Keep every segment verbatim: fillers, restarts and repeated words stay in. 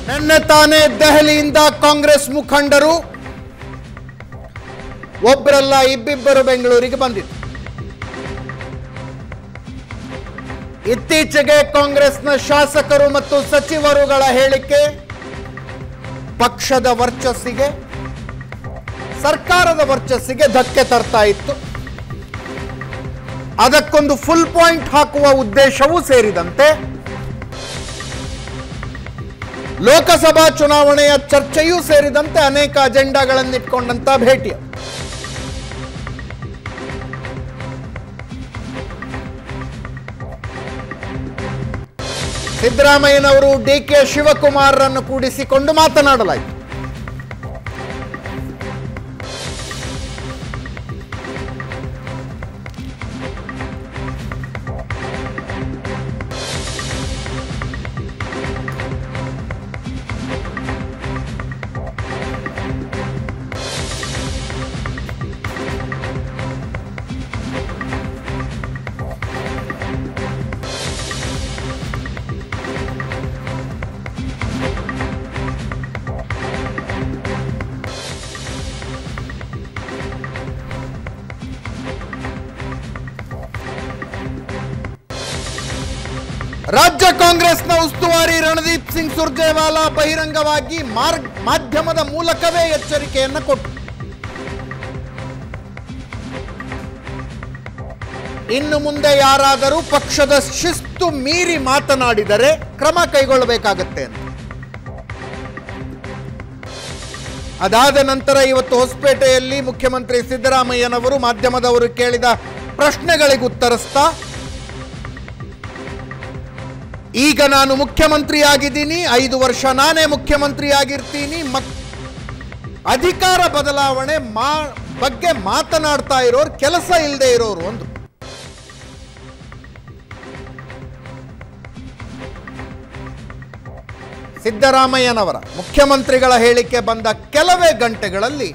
ನಿನ್ನೆ ತಾನೇ ದೆಹಲಿಯಿಂದ ಕಾಂಗ್ರೆಸ್ ಮುಖಂಡರು ಒಬ್ಬರಲ್ಲ ಇಬ್ಬಿಬ್ಬರು ಬೆಂಗಳೂರಿಗೆ ಬಂದಿದ್ದಾರೆ. ಇತ್ತೀಚೆಗೆ ಕಾಂಗ್ರೆಸ್ನ ಶಾಸಕರು ಮತ್ತು ಸಚಿವರುಗಳ ಹೇಳಿಕೆ ಪಕ್ಷದ ವರ್ಚಸ್ಸಿಗೆ, ಸರ್ಕಾರದ ವರ್ಚಸ್ಸಿಗೆ ಧಕ್ಕೆ ತರ್ತಾ ಇತ್ತು. ಅದಕ್ಕೊಂದು ಫುಲ್ ಪಾಯಿಂಟ್ ಹಾಕುವ ಉದ್ದೇಶವೂ ಸೇರಿದಂತೆ ಲೋಕಸಭಾ ಚುನಾವಣೆಯ ಚರ್ಚೆಯೂ ಸೇರಿದಂತೆ ಅನೇಕ ಅಜೆಂಡಾಗಳನ್ನಿಟ್ಕೊಂಡಂತ ಭೇಟಿ. ಸಿದ್ದರಾಮಯ್ಯನವರು ಡಿ ಕೆ ಶಿವಕುಮಾರರನ್ನು ಕೂಡಿಸಿಕೊಂಡು ಮಾತನಾಡಲಾಯಿತು. ರಾಜ್ಯ ಕಾಂಗ್ರೆಸ್ನ ಉಸ್ತುವಾರಿ ರಣದೀಪ್ ಸಿಂಗ್ ಸುರ್ಜೇವಾಲಾ ಬಹಿರಂಗವಾಗಿ ಮಾಧ್ಯಮದ ಮೂಲಕವೇ ಎಚ್ಚರಿಕೆಯನ್ನು ಕೊಟ್ಟರು. ಇನ್ನು ಮುಂದೆ ಯಾರಾದರೂ ಪಕ್ಷದ ಶಿಸ್ತು ಮೀರಿ ಮಾತನಾಡಿದರೆ ಕ್ರಮ ಕೈಗೊಳ್ಳಬೇಕಾಗತ್ತೆ ಅಂತ. ಅದಾದ ನಂತರ ಇವತ್ತು ಹೊಸಪೇಟೆಯಲ್ಲಿ ಮುಖ್ಯಮಂತ್ರಿ ಸಿದ್ದರಾಮಯ್ಯನವರು ಮಾಧ್ಯಮದವರು ಕೇಳಿದ ಪ್ರಶ್ನೆಗಳಿಗೆ ಉತ್ತರಿಸ್ತಾ, ಈಗ ನಾನು ಮುಖ್ಯಮಂತ್ರಿ ಆಗಿದ್ದೀನಿ, ಐದು ವರ್ಷ ನಾನೇ ಮುಖ್ಯಮಂತ್ರಿ ಆಗಿರ್ತೀನಿ, ಅಧಿಕಾರ ಬದಲಾವಣೆ ಮಾ ಬಗ್ಗೆ ಮಾತನಾಡ್ತಾ ಇರೋರು ಕೆಲಸ ಇಲ್ಲದೆ ಇರೋರು ಒಂದು. ಸಿದ್ದರಾಮಯ್ಯನವರ ಮುಖ್ಯಮಂತ್ರಿಗಳ ಹೇಳಿಕೆ ಬಂದ ಕೆಲವೇ ಗಂಟೆಗಳಲ್ಲಿ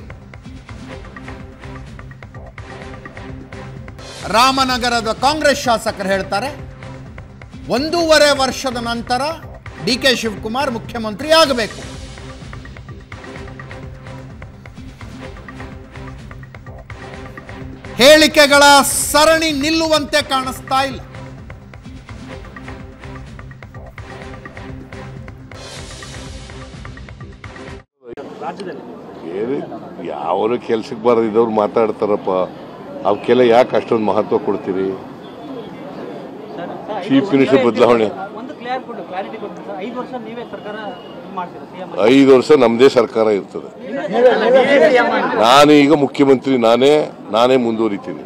ರಾಮನಗರದ ಕಾಂಗ್ರೆಸ್ ಶಾಸಕರು ಹೇಳ್ತಾರೆ, ಒಂದೂವರೆ ವರ್ಷದ ನಂತರ ಡಿ ಕೆ ಶಿವಕುಮಾರ್ ಮುಖ್ಯಮಂತ್ರಿ ಆಗಬೇಕು. ಹೇಳಿಕೆಗಳ ಸರಣಿ ನಿಲ್ಲುವಂತೆ ಕಾಣಿಸ್ತಾ ಇಲ್ಲ. ಯಾವ ಕೆಲ್ಸಕ್ಕೆ ಬರದಿದ್ದವ್ರು ಮಾತಾಡ್ತಾರಪ್ಪ, ಅವಕ್ಕೆಲ್ಲ ಯಾಕೆ ಅಷ್ಟೊಂದು ಮಹತ್ವ ಕೊಡ್ತೀರಿ? ಚೀಫ್ ಮಿನಿಸ್ಟರ್ ಬದಲಾವಣೆ ಐದು ವರ್ಷ ನಮ್ದೇ ಸರ್ಕಾರ ಇರ್ತದೆ. ನಾನು ಈಗ ಮುಖ್ಯಮಂತ್ರಿ, ನಾನೇ ನಾನೇ ಮುಂದುವರಿತೀನಿ.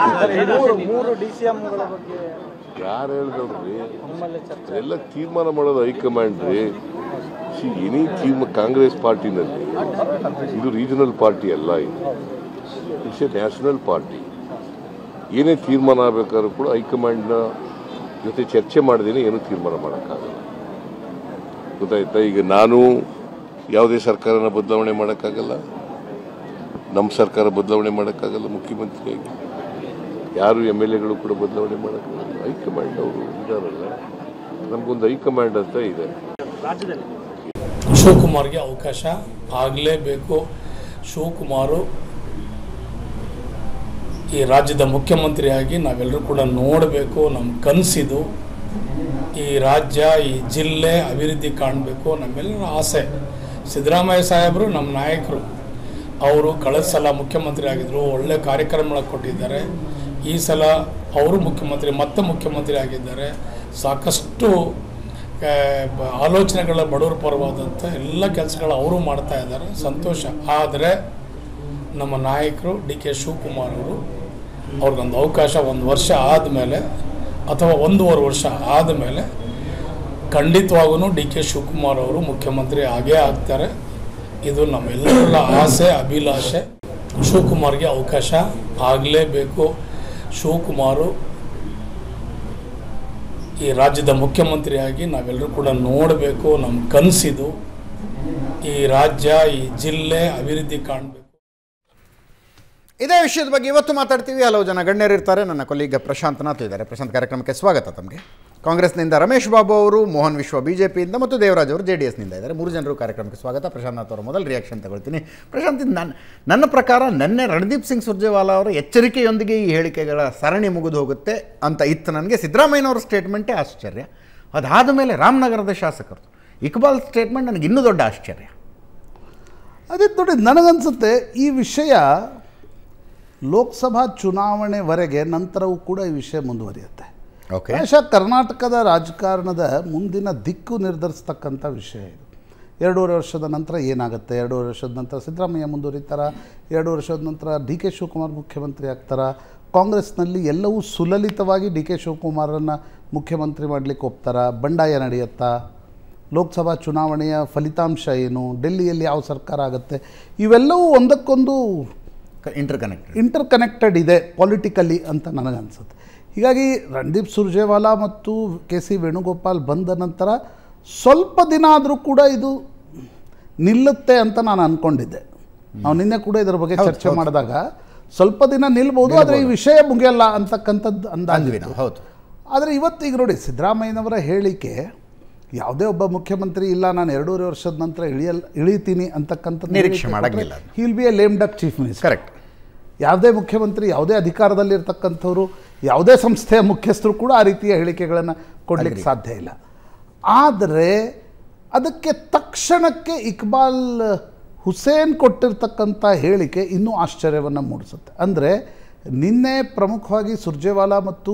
ಯಾರು ಹೇಳಿದವ್ರಿ? ಎಲ್ಲ ತೀರ್ಮಾನ ಮಾಡೋದು ಹೈಕಮಾಂಡ್ ರೀ. ಎನಿ ತೀರ್ಮಾನ ಕಾಂಗ್ರೆಸ್ ಪಾರ್ಟಿನಲ್ಲಿ, ಇದು ರೀಜನಲ್ ಪಾರ್ಟಿ ಅಲ್ಲ, ಇದು ಇಟ್ಸ್ ಎ ನ್ಯಾಷನಲ್ ಪಾರ್ಟಿ. ಏನೇ ತೀರ್ಮಾನ ಆಗಬೇಕಾದ್ರೂ ಕೂಡ ಹೈಕಮಾಂಡ್ನ ಜೊತೆ ಚರ್ಚೆ ಮಾಡಿದೇನೆ ಏನೂ ತೀರ್ಮಾನ ಮಾಡೋಕ್ಕಾಗಲ್ಲ. ಗೊತ್ತಾಯ್ತಾ? ಈಗ ನಾನು ಯಾವುದೇ ಸರ್ಕಾರನ ಬದಲಾವಣೆ ಮಾಡೋಕ್ಕಾಗಲ್ಲ, ನಮ್ಮ ಸರ್ಕಾರ ಬದಲಾವಣೆ ಮಾಡೋಕ್ಕಾಗಲ್ಲ. ಮುಖ್ಯಮಂತ್ರಿಯಾಗಿ ಯಾರು ಎಮ್ ಎಲ್ ಎಗಳು ಕೂಡ ಬದಲಾವಣೆ ಮಾಡೋಕ್ಕಾಗಲ್ಲ. ಹೈಕಮಾಂಡ್ ಅವರು ಇದಾರಲ್ಲ, ನಮಗೊಂದು ಹೈಕಮಾಂಡ್ ಅಂತ ಇದೆ. ಶಿವಕುಮಾರ್ಗೆ ಅವಕಾಶ ಆಗಲೇಬೇಕು. ಶಿವಕುಮಾರು ಈ ರಾಜ್ಯದ ಮುಖ್ಯಮಂತ್ರಿಯಾಗಿ ನಾವೆಲ್ಲರೂ ಕೂಡ ನೋಡಬೇಕು. ನಮ್ಮ ಕನಸಿದು ಈ ರಾಜ್ಯ, ಈ ಜಿಲ್ಲೆ ಅಭಿವೃದ್ಧಿ ಕಾಣಬೇಕು, ನಮ್ಮೆಲ್ಲರ ಆಸೆ. ಸಿದ್ದರಾಮಯ್ಯ ಸಾಹೇಬರು ನಮ್ಮ ನಾಯಕರು. ಅವರು ಕಳೆದ ಸಲ ಮುಖ್ಯಮಂತ್ರಿ ಆಗಿದ್ದರು, ಒಳ್ಳೆ ಕಾರ್ಯಕ್ರಮಗಳ ಕೊಟ್ಟಿದ್ದಾರೆ. ಈ ಸಲ ಅವರು ಮುಖ್ಯಮಂತ್ರಿ, ಮತ್ತೆ ಮುಖ್ಯಮಂತ್ರಿ ಆಗಿದ್ದಾರೆ. ಸಾಕಷ್ಟು ಆಲೋಚನೆಗಳ ಬಡವರ ಪರವಾದಂಥ ಎಲ್ಲ ಕೆಲಸಗಳು ಅವರು ಮಾಡ್ತಾ ಇದ್ದಾರೆ, ಸಂತೋಷ. ಆದರೆ ನಮ್ಮ ನಾಯಕರು ಡಿ ಕೆ ಶಿವಕುಮಾರ್ ಅವರು ಅವ್ರಿಗೊಂದು ಅವಕಾಶ ಒಂದು ವರ್ಷ ಆದಮೇಲೆ ಅಥವಾ ಒಂದೂವರೆ ವರ್ಷ ಆದಮೇಲೆ ಖಂಡಿತವಾಗೂ ಡಿ ಕೆ ಶಿವಕುಮಾರ್ ಅವರು ಮುಖ್ಯಮಂತ್ರಿ ಆಗೇ ಆಗ್ತಾರೆ. ಇದು ನಮ್ಮೆಲ್ಲರ ಆಸೆ, ಅಭಿಲಾಷೆ. ಶಿವಕುಮಾರ್ಗೆ ಅವಕಾಶ ಆಗಲೇಬೇಕು. ಶಿವಕುಮಾರು ಈ ರಾಜ್ಯದ ಮುಖ್ಯಮಂತ್ರಿಯಾಗಿ ನಾವೆಲ್ಲರೂ ಕೂಡ ನೋಡಬೇಕು. ನಮ್ಮ ಕನಸಿದು ಈ ರಾಜ್ಯ, ಈ ಜಿಲ್ಲೆ ಅಭಿವೃದ್ಧಿ ಕಾಣಬೇಕು. ಇದೇ ವಿಷಯದ ಬಗ್ಗೆ ಇವತ್ತು ಮಾತಾಡ್ತೀವಿ. ಹಲವು ಜನ ಗಣ್ಯರು ಇರ್ತಾರೆ. ನನ್ನ ಕೊಲೀಗ ಪ್ರಶಾಂತ್ ನಾಥ್ ಇದ್ದಾರೆ. ಪ್ರಶಾಂತ್, ಕಾರ್ಯಕ್ರಮಕ್ಕೆ ಸ್ವಾಗತ ತಮಗೆ. ಕಾಂಗ್ರೆಸ್ನಿಂದ ರಮೇಶ್ ಬಾಬು ಅವರು, ಮೋಹನ್ ವಿಶ್ವ ಬಿಜೆಪಿಯಿಂದ ಮತ್ತು ದೇವರಾಜ್ ಅವರು ಜೆ ಡಿ ಎಸ್ನಿಂದ ಇದ್ದಾರೆ. ಮೂರು ಜನರು ಕಾರ್ಯಕ್ರಮಕ್ಕೆ ಸ್ವಾಗತ. ಪ್ರಶಾಂತ್ ನಾಥ್ ಅವರ ಮೊದಲು ರಿಯಾಕ್ಷನ್ ತಗೊಳ್ತೀನಿ. ಪ್ರಶಾಂತ್, ನನ್ನ ನನ್ನ ಪ್ರಕಾರ ನಿನ್ನೆ ರಣದೀಪ್ ಸಿಂಗ್ ಸುರ್ಜೇವಾಲಾ ಅವರ ಎಚ್ಚರಿಕೆಯೊಂದಿಗೆ ಈ ಹೇಳಿಕೆಗಳ ಸರಣಿ ಮುಗಿದು ಹೋಗುತ್ತೆ ಅಂತ ಇತ್ತು ನನಗೆ. ಸಿದ್ದರಾಮಯ್ಯನವರ ಸ್ಟೇಟ್ಮೆಂಟೇ ಆಶ್ಚರ್ಯ. ಅದಾದ ಮೇಲೆ ರಾಮನಗರದ ಶಾಸಕರು ಇಕ್ಬಾಲ್ ಸ್ಟೇಟ್ಮೆಂಟ್ ನನಗೆ ಇನ್ನೂ ದೊಡ್ಡ ಆಶ್ಚರ್ಯ. ಅದೇ ನೋಡಿ, ನನಗನ್ಸುತ್ತೆ ಈ ವಿಷಯ ಲೋಕಸಭಾ ಚುನಾವಣೆವರೆಗೆ ನಂತರವೂ ಕೂಡ ಈ ವಿಷಯ ಮುಂದುವರಿಯುತ್ತೆ. ಓಕೆ, ಬಹುಶಃ ಕರ್ನಾಟಕದ ರಾಜಕಾರಣದ ಮುಂದಿನ ದಿಕ್ಕು ನಿರ್ಧರಿಸ್ತಕ್ಕಂಥ ವಿಷಯ ಇದು. ಎರಡೂವರೆ ವರ್ಷದ ನಂತರ ಏನಾಗುತ್ತೆ, ಎರಡೂವರೆ ವರ್ಷದ ನಂತರ ಸಿದ್ದರಾಮಯ್ಯ ಮುಂದುವರಿತಾರ, ಎರಡು ವರ್ಷದ ನಂತರ ಡಿ ಕೆ ಶಿವಕುಮಾರ್ ಮುಖ್ಯಮಂತ್ರಿ ಆಗ್ತಾರ, ಕಾಂಗ್ರೆಸ್ನಲ್ಲಿ ಎಲ್ಲವೂ ಸುಲಲಿತವಾಗಿ ಡಿ ಕೆ ಶಿವಕುಮಾರನ್ನು ಮುಖ್ಯಮಂತ್ರಿ ಮಾಡಲಿಕ್ಕೆ ಒಪ್ತಾರ, ಬಂಡಾಯ ನಡೆಯುತ್ತಾ, ಲೋಕಸಭಾ ಚುನಾವಣೆಯ ಫಲಿತಾಂಶ ಏನು, ಡೆಲ್ಲಿಯಲ್ಲಿ ಯಾವ ಸರ್ಕಾರ ಆಗುತ್ತೆ, ಇವೆಲ್ಲವೂ ಒಂದಕ್ಕೊಂದು ಇಂಟರ್ ಕನೆಕ್ಟೆಡ್ ಇಂಟರ್ ಕನೆಕ್ಟೆಡ್ ಇದೆ ಪೊಲಿಟಿಕಲಿ ಅಂತ ನನಗನ್ಸುತ್ತೆ. ಹೀಗಾಗಿ ರಣದೀಪ್ ಸುರ್ಜೇವಾಲಾ ಮತ್ತು ಕೆ ಸಿ ವೇಣುಗೋಪಾಲ್ ಬಂದ ನಂತರ ಸ್ವಲ್ಪ ದಿನ ಆದರೂ ಕೂಡ ಇದು ನಿಲ್ಲುತ್ತೆ ಅಂತ ನಾನು ಅಂದ್ಕೊಂಡಿದ್ದೆ. ನಾವು ನಿನ್ನೆ ಕೂಡ ಇದರ ಬಗ್ಗೆ ಚರ್ಚೆ ಮಾಡಿದಾಗ ಸ್ವಲ್ಪ ದಿನ ನಿಲ್ಬೋದು, ಆದರೆ ಈ ವಿಷಯ ಮುಗಿಯಲ್ಲ ಅಂತಕ್ಕಂಥದ್ದು ಅಂದಾಜಿತ್ತು. ಹೌದು. ಆದರೆ ಇವತ್ತು ಈಗ ನೋಡಿ, ಸಿದ್ದರಾಮಯ್ಯನವರ ಹೇಳಿಕೆ ಯಾವುದೇ ಒಬ್ಬ ಮುಖ್ಯಮಂತ್ರಿ ಇಲ್ಲ ನಾನು ಎರಡೂವರೆ ವರ್ಷದ ನಂತರ ಇಳಿಯಲ್ ಇಳಿತೀನಿ ಅಂತಕ್ಕಂಥದ್ದು ನಿರೀಕ್ಷೆ ಮಾಡಂಗಿಲ್ಲ. He will be a lame duck chief minister. Correct. ಯಾವುದೇ ಮುಖ್ಯಮಂತ್ರಿ, ಯಾವುದೇ ಅಧಿಕಾರದಲ್ಲಿರ್ತಕ್ಕಂಥವ್ರು, ಯಾವುದೇ ಸಂಸ್ಥೆಯ ಮುಖ್ಯಸ್ಥರು ಕೂಡ ಆ ರೀತಿಯ ಹೇಳಿಕೆಗಳನ್ನು ಕೊಡಲಿಕ್ಕೆ ಸಾಧ್ಯ ಇಲ್ಲ. ಆದರೆ ಅದಕ್ಕೆ ತಕ್ಷಣಕ್ಕೆ ಇಕ್ಬಾಲ್ ಹುಸೇನ್ ಕೊಟ್ಟಿರ್ತಕ್ಕಂಥ ಹೇಳಿಕೆ ಇನ್ನೂ ಆಶ್ಚರ್ಯವನ್ನು ಮೂಡಿಸುತ್ತೆ. ಅಂದರೆ ನಿನ್ನೆ ಪ್ರಮುಖವಾಗಿ ಸುರ್ಜೇವಾಲಾ ಮತ್ತು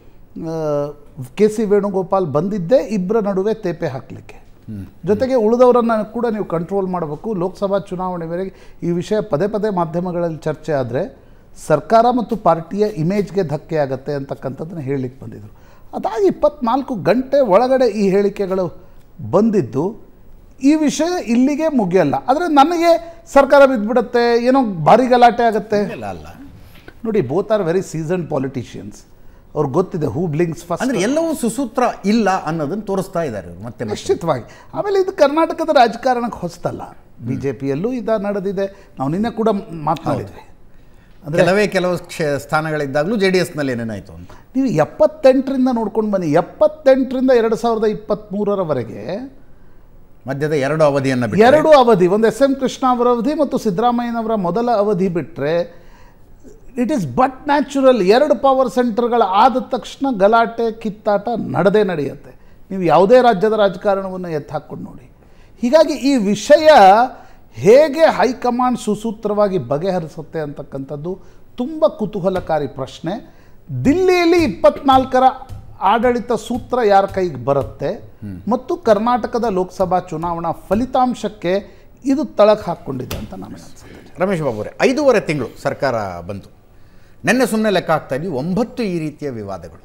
ಕೆ ಸಿ ವೇಣುಗೋಪಾಲ್ ಬಂದಿದ್ದೇ ಇಬ್ಬರ ನಡುವೆ ತೇಪೆ ಹಾಕಲಿಕ್ಕೆ, ಜೊತೆಗೆ ಉಳಿದವರನ್ನು ಕೂಡ ನೀವು ಕಂಟ್ರೋಲ್ ಮಾಡಬೇಕು. ಲೋಕಸಭಾ ಚುನಾವಣೆವರೆಗೆ ಈ ವಿಷಯ ಪದೇ ಪದೇ ಮಾಧ್ಯಮಗಳಲ್ಲಿ ಚರ್ಚೆ ಆದರೆ ಸರ್ಕಾರ ಮತ್ತು ಪಾರ್ಟಿಯ ಇಮೇಜ್ಗೆ ಧಕ್ಕೆ ಆಗುತ್ತೆ ಅಂತಕ್ಕಂಥದ್ದನ್ನು ಹೇಳಲಿಕ್ಕೆ ಬಂದಿದ್ದರು. ಅದಾಗಿ ಇಪ್ಪತ್ನಾಲ್ಕು ಗಂಟೆ ಒಳಗಡೆ ಈ ಹೇಳಿಕೆಗಳು ಬಂದಿದ್ದು, ಈ ವಿಷಯ ಇಲ್ಲಿಗೆ ಮುಗಿಯಲ್ಲ. ಆದರೆ ನನಗೆ ಸರ್ಕಾರ ಬಿದ್ದುಬಿಡುತ್ತೆ, ಏನೋ ಭಾರಿ ಗಲಾಟೆ ಆಗುತ್ತೆ ಅಲ್ಲ. ನೋಡಿ, both are very seasoned politicians. ಅವ್ರಿಗೆ ಗೊತ್ತಿದೆ ಹೂ ಬ್ಲಿಂಕ್ಸ್ ಫಸ್ಟ್. ಅಂದರೆ ಎಲ್ಲವೂ ಸುಸೂತ್ರ ಇಲ್ಲ ಅನ್ನೋದನ್ನು ತೋರಿಸ್ತಾ ಇದ್ದಾರೆ ಮತ್ತೆ ನಿಶ್ಚಿತವಾಗಿ. ಆಮೇಲೆ ಇದು ಕರ್ನಾಟಕದ ರಾಜಕಾರಣಕ್ಕೆ ಹೊಸತಲ್ಲ, ಬಿ ಜೆ ಪಿಯಲ್ಲೂ ಇದು ನಡೆದಿದೆ. ನಾವು ನಿನ್ನೆ ಕೂಡ ಮಾತನಾಡಿದ್ವಿ. ಅಂದರೆ ಕೆಲವೇ ಕೆಲವು ಕ್ಷೇ ಸ್ಥಾನಗಳಿದ್ದಾಗಲೂ ಜೆ ಡಿ ಎಸ್ನಲ್ಲಿ ಏನೇನಾಯಿತು ಅಂತ ನೀವು ಎಪ್ಪತ್ತೆಂಟರಿಂದ ನೋಡ್ಕೊಂಡು ಬನ್ನಿ. ಎಪ್ಪತ್ತೆಂಟರಿಂದ ಎರಡು ಸಾವಿರದ ಇಪ್ಪತ್ತ್ಮೂರರವರೆಗೆ ಮಧ್ಯದ ಎರಡು ಅವಧಿಯನ್ನು ಬಿಟ್ಟು ಎರಡು ಅವಧಿ, ಒಂದು ಎಸ್ ಎಂ ಕೃಷ್ಣ ಅವರ ಅವಧಿ ಮತ್ತು ಸಿದ್ದರಾಮಯ್ಯನವರ ಮೊದಲ ಅವಧಿ ಬಿಟ್ಟರೆ ಇಟ್ ಈಸ್ ಬಟ್ ನ್ಯಾಚುರಲ್. ಎರಡು ಪವರ್ ಸೆಂಟರ್ಗಳ ಆದ ತಕ್ಷಣ ಗಲಾಟೆ ಕಿತ್ತಾಟ ನಡೆದೇ ನಡೆಯುತ್ತೆ. ನೀವು ಯಾವುದೇ ರಾಜ್ಯದ ರಾಜಕಾರಣವನ್ನು ಎತ್ತು ಹಾಕ್ಕೊಂಡು ನೋಡಿ. ಹೀಗಾಗಿ ಈ ವಿಷಯ ಹೇಗೆ ಹೈಕಮಾಂಡ್ ಸುಸೂತ್ರವಾಗಿ ಬಗೆಹರಿಸುತ್ತೆ ಅಂತಕ್ಕಂಥದ್ದು ತುಂಬ ಕುತೂಹಲಕಾರಿ ಪ್ರಶ್ನೆ. ದಿಲ್ಲಿಯಲ್ಲಿ ಇಪ್ಪತ್ನಾಲ್ಕರ ಆಡಳಿತ ಸೂತ್ರ ಯಾರ ಕೈಗೆ ಬರುತ್ತೆ ಮತ್ತು ಕರ್ನಾಟಕದ ಲೋಕಸಭಾ ಚುನಾವಣಾ ಫಲಿತಾಂಶಕ್ಕೆ ಇದು ತಳಕು ಹಾಕ್ಕೊಂಡಿದೆ ಅಂತ ನನಗೆ ಅನಿಸುತ್ತೆ. ರಮೇಶ್ ಬಾಬು ಅವರೇ, ಐದೂವರೆ ತಿಂಗಳು ಸರ್ಕಾರ ಬಂತು. ನಿನ್ನೆ ಸುಮ್ಮನೆ ಲೆಕ್ಕ ಆಗ್ತಾ ಇದ್ವಿ, ಒಂಬತ್ತು ಈ ರೀತಿಯ ವಿವಾದಗಳು,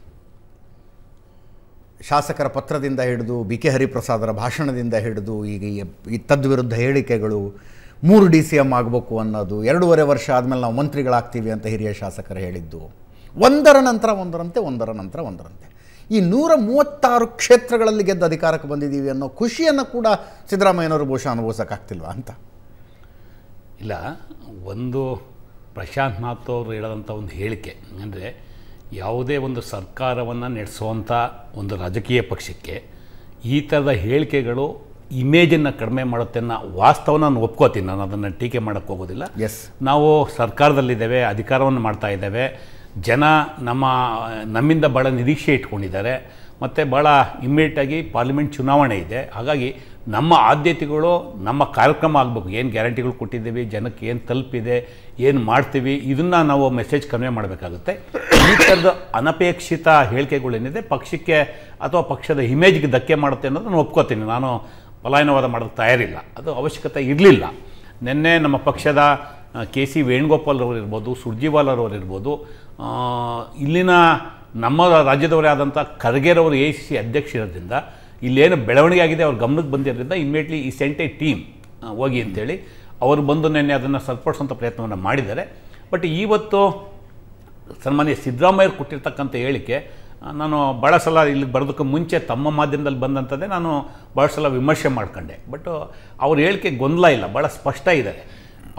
ಶಾಸಕರ ಪತ್ರದಿಂದ ಹಿಡಿದು ಬಿ ಕೆ ಹರಿಪ್ರಸಾದರ ಭಾಷಣದಿಂದ ಹಿಡಿದು ಈಗ ಈ ತದ್ವಿರುದ್ಧ ಹೇಳಿಕೆಗಳು, ಮೂರು ಡಿ ಸಿ ಎಮ್ ಆಗಬೇಕು ಅನ್ನೋದು, ಎರಡೂವರೆ ವರ್ಷ ಆದಮೇಲೆ ನಾವು ಮಂತ್ರಿಗಳಾಗ್ತೀವಿ ಅಂತ ಹಿರಿಯ ಶಾಸಕರು ಹೇಳಿದ್ದು, ಒಂದರ ನಂತರ ಒಂದರಂತೆ ಒಂದರ ನಂತರ ಒಂದರಂತೆ ಈ ನೂರ ಮೂವತ್ತಾರು ಕ್ಷೇತ್ರಗಳಲ್ಲಿ ಗೆದ್ದು ಅಧಿಕಾರಕ್ಕೆ ಬಂದಿದ್ದೀವಿ ಅನ್ನೋ ಖುಷಿಯನ್ನು ಕೂಡ ಸಿದ್ದರಾಮಯ್ಯನವರು ಬಹುಶಃ ಅನುಭವಿಸೋಕ್ಕಾಗ್ತಿಲ್ವ ಅಂತ. ಇಲ್ಲ, ಒಂದು ಪ್ರಶಾಂತ್ ನಾಥ್ ಅವರು ಹೇಳೋದಂಥ ಒಂದು ಹೇಳಿಕೆ ಅಂದರೆ, ಯಾವುದೇ ಒಂದು ಸರ್ಕಾರವನ್ನು ನಡೆಸುವಂಥ ಒಂದು ರಾಜಕೀಯ ಪಕ್ಷಕ್ಕೆ ಈ ಥರದ ಹೇಳಿಕೆಗಳು ಇಮೇಜನ್ನು ಕಡಿಮೆ ಮಾಡುತ್ತೆ ಅನ್ನೋ ವಾಸ್ತವನ ನಾನು ಒಪ್ಕೋತೀನಿ. ನಾನು ಅದನ್ನು ಟೀಕೆ ಮಾಡೋಕ್ಕೆ ಹೋಗೋದಿಲ್ಲ. ಎಸ್, ನಾವು ಸರ್ಕಾರದಲ್ಲಿದ್ದೇವೆ, ಅಧಿಕಾರವನ್ನು ಮಾಡ್ತಾ ಇದ್ದೇವೆ, ಜನ ನಮ್ಮ ನಮ್ಮಿಂದ ಭಾಳ ನಿರೀಕ್ಷೆ ಇಟ್ಕೊಂಡಿದ್ದಾರೆ, ಮತ್ತು ಭಾಳ ಇಮ್ಮಿಡಿಯೇಟಾಗಿ ಪಾರ್ಲಿಮೆಂಟ್ ಚುನಾವಣೆ ಇದೆ. ಹಾಗಾಗಿ ನಮ್ಮ ಆದ್ಯತೆಗಳು, ನಮ್ಮ ಕಾರ್ಯಕ್ರಮ ಆಗಬೇಕು. ಏನು ಗ್ಯಾರಂಟಿಗಳು ಕೊಟ್ಟಿದ್ದೀವಿ, ಜನಕ್ಕೆ ಏನು ತಲುಪಿದೆ, ಏನು ಮಾಡ್ತೀವಿ, ಇದನ್ನು ನಾವು ಮೆಸೇಜ್ ಕನ್ವೆ ಮಾಡಬೇಕಾಗುತ್ತೆ. ಈ ಥರದ ಅನಪೇಕ್ಷಿತ ಹೇಳಿಕೆಗಳೇನಿದೆ ಪಕ್ಷಕ್ಕೆ ಅಥವಾ ಪಕ್ಷದ ಇಮೇಜ್ಗೆ ಧಕ್ಕೆ ಮಾಡುತ್ತೆ ಅನ್ನೋದನ್ನು ಒಪ್ಕೋತೀನಿ. ನಾನು ಪಲಾಯನವಾದ ಮಾಡೋಕ್ಕೆ ತಯಾರಿಲ್ಲ, ಅದು ಅವಶ್ಯಕತೆ ಇರಲಿಲ್ಲ. ನಿನ್ನೆ ನಮ್ಮ ಪಕ್ಷದ ಕೆ ಸಿ ವೇಣುಗೋಪಾಲ್ ಅವರು ಇರ್ಬೋದು, ಸುರ್ಜೇವಾಲಾರವರು ಇರ್ಬೋದು, ಇಲ್ಲಿನ ನಮ್ಮ ರಾಜ್ಯದವರೇ ಆದಂಥ ಖರ್ಗೆರವರು ಎ ಸಿ ಸಿ ಅಧ್ಯಕ್ಷರಿರೋದ್ರಿಂದ ಇಲ್ಲೇನು ಬೆಳವಣಿಗೆ ಆಗಿದೆ ಅವ್ರ ಗಮನಕ್ಕೆ ಬಂದಿರೋದ್ರಿಂದ ಇಮ್ಮಿಡಿಯೇಟ್ಲಿ ಈ ಸೆಂಟ್ ಎ ಟೀಮ್ ಹೋಗಿ ಅಂತೇಳಿ ಅವರು ಬಂದು ನಿನ್ನೆ ಅದನ್ನು ಸರಿಪಡಿಸುವಂಥ ಪ್ರಯತ್ನವನ್ನು ಮಾಡಿದ್ದಾರೆ. ಬಟ್ ಇವತ್ತು ಸನ್ಮಾನ್ಯ ಸಿದ್ದರಾಮಯ್ಯರು ಕೊಟ್ಟಿರ್ತಕ್ಕಂಥ ಹೇಳಿಕೆ ನಾನು ಭಾಳ ಸಲ ಇಲ್ಲಿಗೆ ಬರೋದಕ್ಕೆ ಮುಂಚೆ ತಮ್ಮ ಮಾಧ್ಯಮದಲ್ಲಿ ಬಂದಂಥದ್ದೇ ನಾನು ಭಾಳ ಸಲ ವಿಮರ್ಶೆ ಮಾಡ್ಕೊಂಡೆ. ಬಟ್ ಅವ್ರ ಹೇಳಿಕೆ ಗೊಂದಲ ಇಲ್ಲ, ಭಾಳ ಸ್ಪಷ್ಟ ಇದೆ.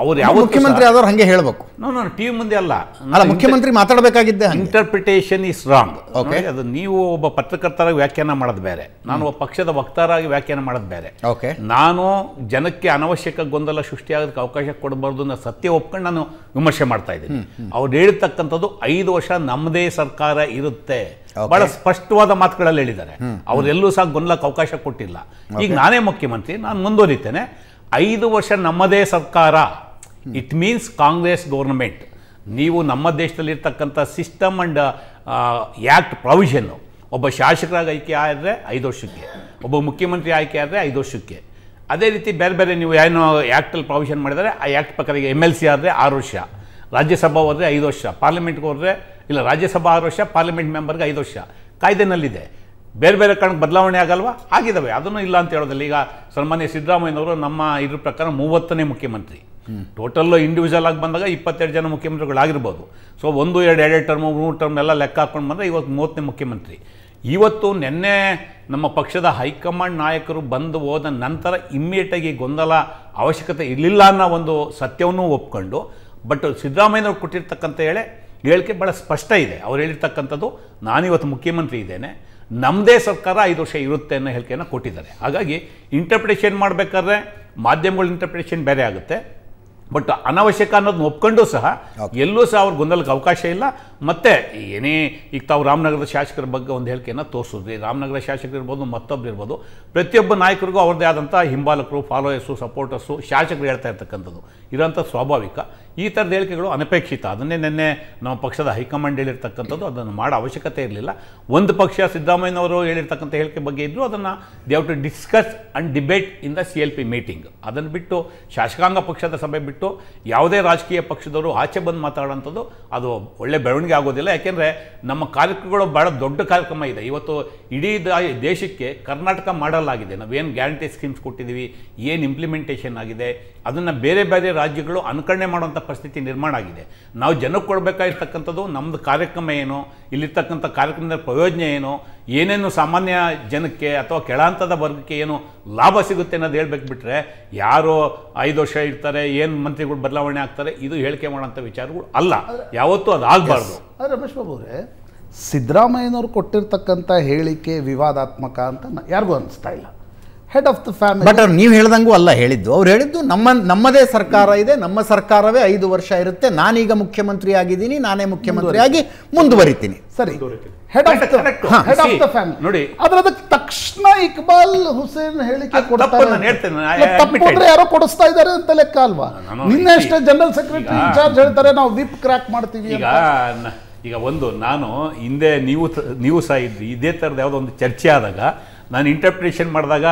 ಅವ್ರು ಯಾವ ಮುಖ್ಯಮಂತ್ರಿ ಆದವ್ರು ಹಂಗೆ ಹೇಳ್ಬೇಕು. ನಾನು ಟಿ ವಿ ಮುಂದೆ ಅಲ್ಲ ಅಲ್ಲ, ಮುಖ್ಯಮಂತ್ರಿ ಮಾತಾಡಬೇಕಾಗಿದ್ದೆ. Interpretation is wrong. ಅದು ನೀವು ಒಬ್ಬ ಪತ್ರಕರ್ತರಾಗಿ ವ್ಯಾಖ್ಯಾನ ಮಾಡೋದು ಬೇರೆ, ನಾನು ಒಬ್ಬ ಪಕ್ಷದ ವಕ್ತಾರಾಗಿ ವ್ಯಾಖ್ಯಾನ ಮಾಡೋದು ಬೇರೆ. ನಾನು ಜನಕ್ಕೆ ಅನವಶ್ಯಕ ಗೊಂದಲ ಸೃಷ್ಟಿಯಾಗೋದಕ್ಕೆ ಅವಕಾಶ ಕೊಡಬಾರ್ದು ಅನ್ನೋ ಸತ್ಯ ಒಪ್ಕೊಂಡು ನಾನು ವಿಮರ್ಶೆ ಮಾಡ್ತಾ ಇದ್ದೀನಿ. ಅವ್ರು ಹೇಳಿರ್ತಕ್ಕಂಥದ್ದು ಐದು ವರ್ಷ ನಮ್ಮದೇ ಸರ್ಕಾರ ಇರುತ್ತೆ, ಬಹಳ ಸ್ಪಷ್ಟವಾದ ಮಾತುಗಳಲ್ಲಿ ಹೇಳಿದ್ದಾರೆ. ಅವರೆಲ್ಲೂ ಸಹ ಗೊಂದಲಕ್ಕೆ ಅವಕಾಶ ಕೊಟ್ಟಿಲ್ಲ. ಈಗ ನಾನೇ ಮುಖ್ಯಮಂತ್ರಿ, ನಾನು ಮುಂದುವರಿತೇನೆ. ಐದು ವರ್ಷ ನಮ್ಮದೇ ಸರ್ಕಾರ, ಇಟ್ ಮೀನ್ಸ್ ಕಾಂಗ್ರೆಸ್ ಗೌರ್ಮೆಂಟ್. ನೀವು ನಮ್ಮ ದೇಶದಲ್ಲಿರ್ತಕ್ಕಂಥ ಸಿಸ್ಟಮ್ ಅಂಡ್ ಆ್ಯಕ್ಟ್ ಪ್ರಾವಿಷನ್ನು, ಒಬ್ಬ ಶಾಸಕರಾಗಿ ಆಯ್ಕೆ ಆದರೆ ಐದು ವರ್ಷಕ್ಕೆ, ಒಬ್ಬ ಮುಖ್ಯಮಂತ್ರಿ ಆಯ್ಕೆ ಆದರೆ ಐದು ವರ್ಷಕ್ಕೆ. ಅದೇ ರೀತಿ ಬೇರೆ ಬೇರೆ ನೀವು ಏನು ಆ್ಯಕ್ಟಲ್ಲಿ ಪ್ರಾವಿಷನ್ ಮಾಡಿದರೆ ಆ ಆ್ಯಕ್ಟ್ ಪ್ರಕಾರ ಎಮ್ ಎಲ್ ಸಿ ಆದರೆ ಆರು ವರ್ಷ, ರಾಜ್ಯಸಭಾ ಹೋದರೆ ಐದು ವರ್ಷ, ಪಾರ್ಲಿಮೆಂಟ್ಗೆ ಹೋದರೆ ಇಲ್ಲ ರಾಜ್ಯಸಭಾ ಆರು ವರ್ಷ, ಪಾರ್ಲಿಮೆಂಟ್ ಮೆಂಬರ್ಗೆ ಐದು ವರ್ಷ ಕಾಯ್ದೆನಲ್ಲಿದೆ. ಬೇರೆ ಬೇರೆ ಕಾರಣಕ್ಕೆ ಬದಲಾವಣೆ ಆಗಲ್ವಾ? ಆಗಿದ್ದಾವೆ, ಅದನ್ನು ಇಲ್ಲ ಅಂತ ಹೇಳೋದಿಲ್ಲ. ಈಗ ಸನ್ಮಾನ್ಯ ಸಿದ್ದರಾಮಯ್ಯನವರು ನಮ್ಮ ಇದ್ರ ಪ್ರಕಾರ ಮೂವತ್ತನೇ ಮುಖ್ಯಮಂತ್ರಿ. ಟೋಟಲ್ಲು ಇಂಡಿವಿಜುವಲ್ ಆಗಿ ಬಂದಾಗ ಇಪ್ಪತ್ತೆರಡು ಜನ ಮುಖ್ಯಮಂತ್ರಿಗಳಾಗಿರ್ಬೋದು. ಸೊ ಒಂದು ಎರಡು ಎರಡು ಟರ್ಮು ಮೂರು ಟರ್ಮ್ ಎಲ್ಲ ಲೆಕ್ಕ ಹಾಕ್ಕೊಂಡು ಬಂದರೆ ಇವತ್ತು ಮೂವತ್ತನೇ ಮುಖ್ಯಮಂತ್ರಿ. ಇವತ್ತು ನಿನ್ನೆ ನಮ್ಮ ಪಕ್ಷದ ಹೈಕಮಾಂಡ್ ನಾಯಕರು ಬಂದು ಹೋದ ನಂತರ ಇಮ್ಮಿಡಿಯೇಟಾಗಿ ಗೊಂದಲ ಅವಶ್ಯಕತೆ ಇರಲಿಲ್ಲ ಅನ್ನೋ ಒಂದು ಸತ್ಯವನ್ನು ಒಪ್ಕೊಂಡು, ಬಟ್ ಸಿದ್ದರಾಮಯ್ಯನವ್ರು ಕೊಟ್ಟಿರ್ತಕ್ಕಂಥ ಹೇಳೆ ಹೇಳಿಕೆ ಭಾಳ ಸ್ಪಷ್ಟ ಇದೆ. ಅವ್ರು ಹೇಳಿರ್ತಕ್ಕಂಥದ್ದು ನಾನಿವತ್ತು ಮುಖ್ಯಮಂತ್ರಿ ಇದ್ದೇನೆ, ನಮ್ಮದೇ ಸರ್ಕಾರ ಐದು ವರ್ಷ ಇರುತ್ತೆ ಅನ್ನೋ ಹೇಳಿಕೆಯನ್ನು ಕೊಟ್ಟಿದ್ದಾರೆ. ಹಾಗಾಗಿ ಇಂಟರ್ಪ್ರಿಟೇಷನ್ ಮಾಡಬೇಕಾದ್ರೆ ಮಾಧ್ಯಮಗಳ ಇಂಟರ್ಪ್ರಿಟೇಷನ್ ಬೇರೆ ಆಗುತ್ತೆ. ಬಟ್ ಅನಾವಶ್ಯಕ ಅನ್ನೋದನ್ನ ಒಪ್ಕೊಂಡು ಸಹ ಎಲ್ಲೂ ಸಹ ಅವ್ರ ಗೊಂದಲಕ್ಕೆ ಅವಕಾಶ ಇಲ್ಲ. ಮತ್ತು ಏನೇ ಈಗ ತಾವು ರಾಮನಗರದ ಶಾಸಕರ ಬಗ್ಗೆ ಒಂದು ಹೇಳಿಕೆಯನ್ನು ತೋರಿಸಿದ್ರಿ. ರಾಮನಗರ ಶಾಸಕರು ಇರ್ಬೋದು, ಮತ್ತೊಬ್ಬರು ಇರ್ಬೋದು, ಪ್ರತಿಯೊಬ್ಬ ನಾಯಕರಿಗೂ ಅವ್ರದ್ದೇ ಆದಂಥ ಹಿಂಬಾಲಕರು, ಫಾಲೋಯರ್ಸು, ಸಪೋರ್ಟರ್ಸು, ಶಾಸಕರು ಹೇಳ್ತಾ ಇರ್ತಕ್ಕಂಥದ್ದು ಇರೋಂಥ ಸ್ವಾಭಾವಿಕ. ಈ ಥರದ ಹೇಳಿಕೆಗಳು ಅನಪೇಕ್ಷಿತ. ಅದನ್ನೇ ನಿನ್ನೆ ನಮ್ಮ ಪಕ್ಷದ ಹೈಕಮಾಂಡ್ ಹೇಳಿರ್ತಕ್ಕಂಥದ್ದು, ಅದನ್ನು ಮಾಡೋ ಅವಶ್ಯಕತೆ ಇರಲಿಲ್ಲ. ಒಂದು ಪಕ್ಷ ಸಿದ್ದರಾಮಯ್ಯನವರು ಹೇಳಿರ್ತಕ್ಕಂಥ ಹೇಳಿಕೆ ಬಗ್ಗೆ ಇದ್ದರೂ ಅದನ್ನು they have to discuss and debate in the C L P meeting. ಅದನ್ನು ಬಿಟ್ಟು ಶಾಸಕಾಂಗ ಪಕ್ಷದ ಸಭೆ ಬಿಟ್ಟು ಯಾವುದೇ ರಾಜಕೀಯ ಪಕ್ಷದವರು ಆಚೆ ಬಂದು ಮಾತಾಡೋಂಥದ್ದು ಅದು ಒಳ್ಳೆ ಬೆಳವಣಿಗೆ ಆಗೋದಿಲ್ಲ. ಯಾಕೆಂದರೆ ನಮ್ಮ ಕಾರ್ಯಕ್ರಮಗಳು ಭಾಳ ದೊಡ್ಡ ಕಾರ್ಯಕ್ರಮ ಇದೆ. ಇವತ್ತು ಇಡೀ ದೇಶಕ್ಕೆ ಕರ್ನಾಟಕ ಮಾಡಲಾಗಿದೆ. ನಾವೇನು ಗ್ಯಾರಂಟಿ ಸ್ಕೀಮ್ಸ್ ಕೊಟ್ಟಿದ್ದೀವಿ, ಏನು ಇಂಪ್ಲಿಮೆಂಟೇಷನ್ ಆಗಿದೆ, ಅದನ್ನು ಬೇರೆ ಬೇರೆ ರಾಜ್ಯಗಳು ಅನುಕರಣೆ ಮಾಡುವಂಥ ಪರಿಸ್ಥಿತಿ ನಿರ್ಮಾಣ ಆಗಿದೆ. ನಾವು ಜನಕ್ಕೆ ಕೊಡಬೇಕಾಗಿರ್ತಕ್ಕಂಥದ್ದು ನಮ್ಮದು ಕಾರ್ಯಕ್ರಮ ಏನು, ಇಲ್ಲಿರ್ತಕ್ಕಂಥ ಕಾರ್ಯಕ್ರಮದ ಪ್ರಯೋಜನ ಏನು, ಏನೇನು ಸಾಮಾನ್ಯ ಜನಕ್ಕೆ ಅಥವಾ ಕೆಳಹಂತದ ವರ್ಗಕ್ಕೆ ಏನು ಲಾಭ ಸಿಗುತ್ತೆ ಅನ್ನೋದು ಹೇಳ್ಬೇಕು. ಬಿಟ್ಟರೆ ಯಾರೋ ಐದು ವರ್ಷ ಇರ್ತಾರೆ, ಏನು ಮಂತ್ರಿಗಳು ಬದಲಾವಣೆ ಆಗ್ತಾರೆ, ಇದು ಹೇಳಿಕೆ ಮಾಡೋಂಥ ವಿಚಾರಗಳು ಅಲ್ಲ, ಯಾವತ್ತೂ ಅದು ಆಗಬಾರ್ದು. ರಮೇಶ್ ಬಾಬು ಅವರೇ, ಸಿದ್ದರಾಮಯ್ಯನವರು ಕೊಟ್ಟಿರ್ತಕ್ಕಂಥ ಹೇಳಿಕೆ ವಿವಾದಾತ್ಮಕ ಅಂತ ಯಾರಿಗೂ ಅನಿಸ್ತಾ ಇಲ್ಲ. Head of the family. But ಅವ್ರು ನೀವು ಹೇಳ್ದಂಗೂ ಅಲ್ಲ ಹೇಳಿದ್ದು. ಅವ್ರು ಹೇಳಿದ್ದು ನಮ್ಮ ನಮ್ಮದೇ ಸರ್ಕಾರ ಇದೆ, ನಮ್ಮ ಸರ್ಕಾರವೇ ಐದು ವರ್ಷ ಇರುತ್ತೆ, ನಾನೀಗ ಮುಖ್ಯಮಂತ್ರಿ ಆಗಿದ್ದೀನಿ, ನಾನೇ ಮುಖ್ಯಮಂತ್ರಿಯಾಗಿ ಮುಂದುವರಿತೀನಿ. ಸರಿ, head of the head of the family ನೋಡಿ. ಆದ್ರೆ ಅದಕ್ಕೆ ತಕ್ಷಣ ಇಕ್ಬಾಲ್ ಹುಸೇನ್ ಹೇಳಿಕೆ ಕೊಡ್ತಾರೆ, ಯಾರೋ ಕೊಡಿಸ್ತಾ ಇದ್ದಾರೆ ಅಂತ ಲೆಕ್ಕ ಅಲ್ವಾ? ನಿನ್ನೆ ಅಷ್ಟೇ ಜನರಲ್ ಸೆಕ್ರೆಟರಿ ಇನ್ಚಾರ್ಜ್ ಹೇಳ್ತಾರೆ ನಾವು ವಿಪ್ ಕ್ರ್ಯಾಕ್ ಮಾಡ್ತೀವಿ. ಈಗ ಈಗ ಒಂದು ನಾನು ಹಿಂದೆ ನೀವು ನೀವು ಸಹ ಇದ್ರಿ, ಇದೇ ಥರದ ಯಾವುದೋ ಒಂದು ಚರ್ಚೆ ಆದಾಗ ನಾನು ಇಂಟರ್ಪ್ರಿಟೇಷನ್ ಮಾಡಿದಾಗ